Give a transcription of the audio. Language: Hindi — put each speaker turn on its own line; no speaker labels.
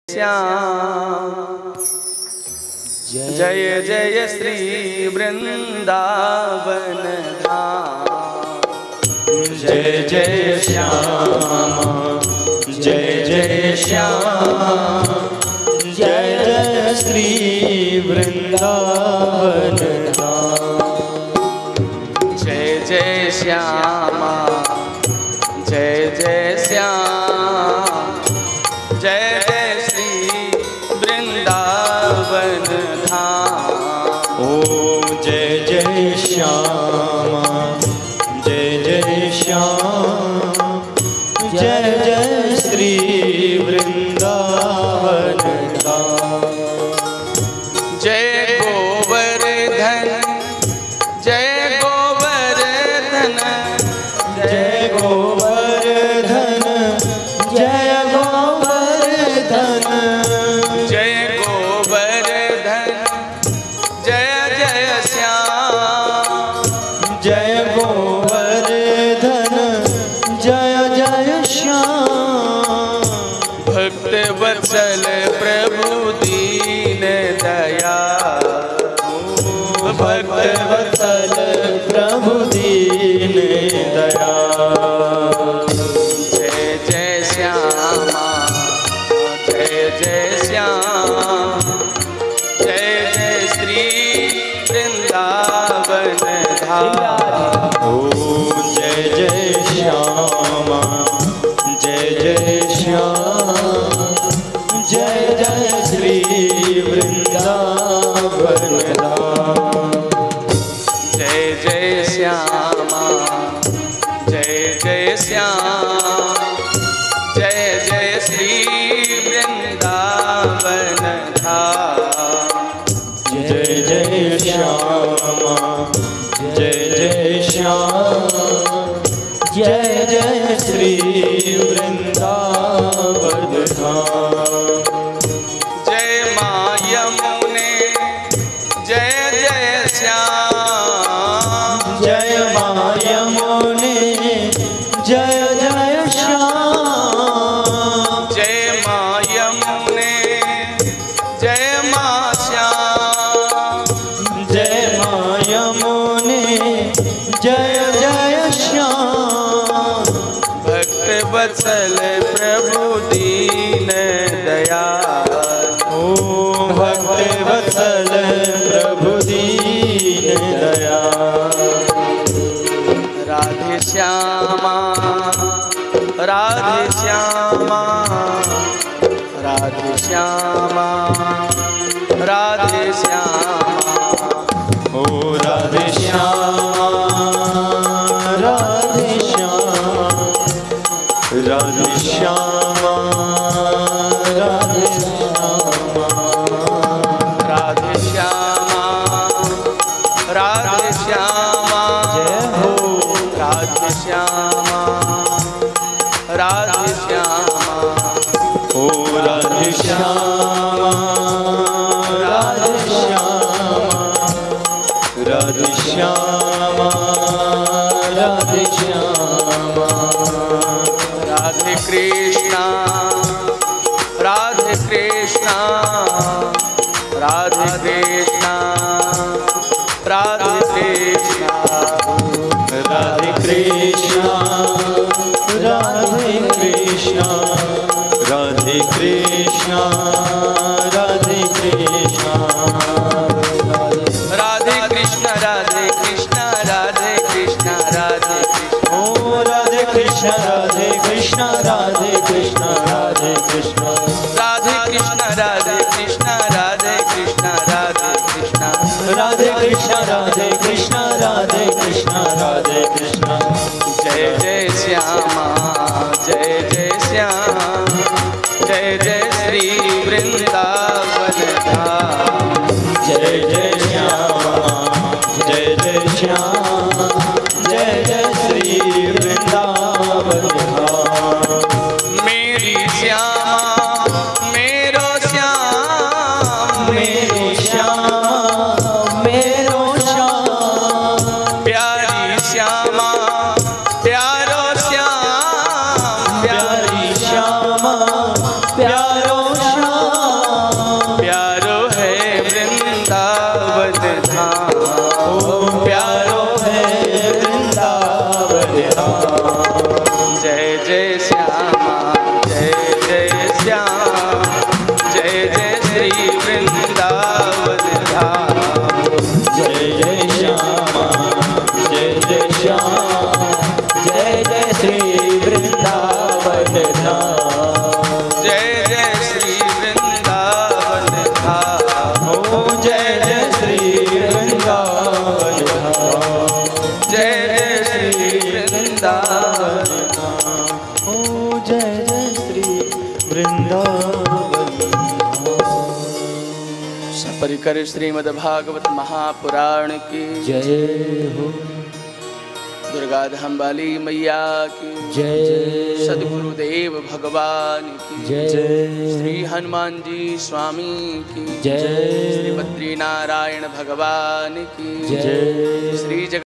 श्याम। जय जय श्री वृंदावन धाम।
जय जय श्याम, जय जय श्याम, जय जय श्री वृंदावन धाम।
जय जय श्यामा, जय जय श्याम, जय जय श्री वृंदावन धाम।
ओ जय जय श्याम, जय जय श्याम, जय जय श्री वृंदावन धाम।
जय गोवर्धन, जय गोवर्धन,
जय गोवर्धन, जय गोवर्धन,
जय गोवर्धन, जय जय श्याम।
जय गोवर्धन, जय जय श्याम।
भक्त वत्सल प्रभु दीन दयाल,
भक्त वत्सल प्रभु दीन दयाल।
जय जय श्यामा, जय जय श्याम, जय जय श्री वृंदावन धाम।
ओ जय जय श्यामा, जय जय श्याम, जय जय श्री वृंदावन धाम।
जय जय श्यामा, जय जय श्याम, जय जय श्री वृंदावन धाम।
जय जय श्यामा, जय जय श्याम, जय जय श्री वृंदावन धाम।
जय माँ यमुने, जय जय श्याम।
जय माँ यमुने, जय जय श्याम।
जय माँ यमुने, जय माँ श्याम।
जय माँ यमुने, जय जय श्याम।
भक्त वत्सल प्रभु दीन दयाल।
ओ भक्त वत्सल प्रभु दीन दयाल।
राधे श्यामा, राधे श्यामा, राधे श्यामा, राधे श्यामा।
ओ राधे श्यामा, राधे श्यामा, राधे श्यामा, राधे श्यामा,
राधे श्यामा, राधे श्यामा,
जय हो
राधे श्यामा, राधे श्यामा।
ओ राधे श्यामा, राधे श्यामा, राधे श्यामा, राधे श्यामा।
राधे कृष्णा, राधे कृष्णा, राधे कृष्णा, राधे कृष्णा।
राधे कृष्णा, राधे कृष्णा, राधे कृष्णा, राधे कृष्णा।
राधे कृष्णा, राधे कृष्णा, राधे कृष्णा, राधे कृष्णा।
ओ राधे कृष्णा, राधे कृष्णा, राधे कृष्णा, राधे कृष्णा।
राधे कृष्णा, राधे कृष्णा, राधे कृष्णा, राधे कृष्णा।
राधे कृष्णा, राधे कृष्णा, राधे कृष्णा, राधे कृष्णा।
जय जय श्यामा, जय जय श्याम, जय जय श्री वृंदावन धाम।
जय जय श्यामा, जय जय श्याम, जय जय श्री वृंदावन धाम।
मेरी श्यामा, मेरो श्याम,
मेरो श्यामा, मेरो श्याम।
प्यारी श्यामा, प्यारो श्याम,
प्यारी श्यामा, प्यारो श्याम।
हरिकर श्रीमद् भागवत महापुराण की
जय हो।
दुर्गा धाम वाली मैया की
जय।
सद्गुरुदेव भगवान की
जय।
श्री हनुमान जी स्वामी की
जय।
श्री बद्री नारायण भगवान की
जय।
श्री